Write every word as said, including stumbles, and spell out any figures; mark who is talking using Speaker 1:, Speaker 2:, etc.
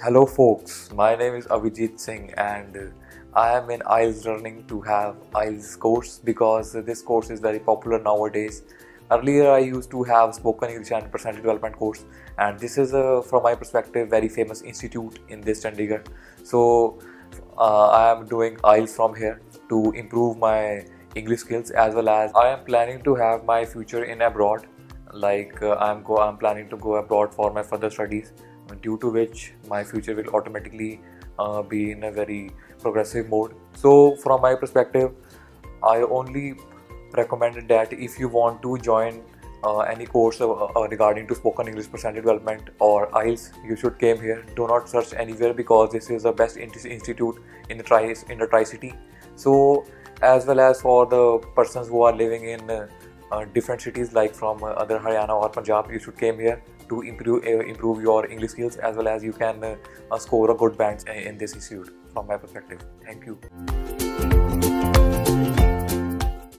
Speaker 1: Hello folks, my name is Avijeet Singh and I am in I E L T S Learning to have I E L T S course because this course is very popular nowadays. Earlier I used to have spoken English and personality development course, and this is a, from my perspective, very famous institute in this Chandigarh. So uh, I am doing I E L T S from here to improve my English skills, as well as I am planning to have my future in abroad. Like uh, I'm go I'm planning to go abroad for my further studies, due to which my future will automatically uh, be in a very progressive mode. So from my perspective, I only recommended that if you want to join uh, any course uh, uh, regarding to spoken English, personality development or I E L T S, you should came here. Do not search anywhere because this is the best institute in the tri in the tri-city. So as well as for the persons who are living in uh, uh, different cities like from uh, other Haryana or Punjab, you should came here to improve uh, improve your English skills, as well as you can uh, uh, score a good band in this institute from my perspective. Thank you.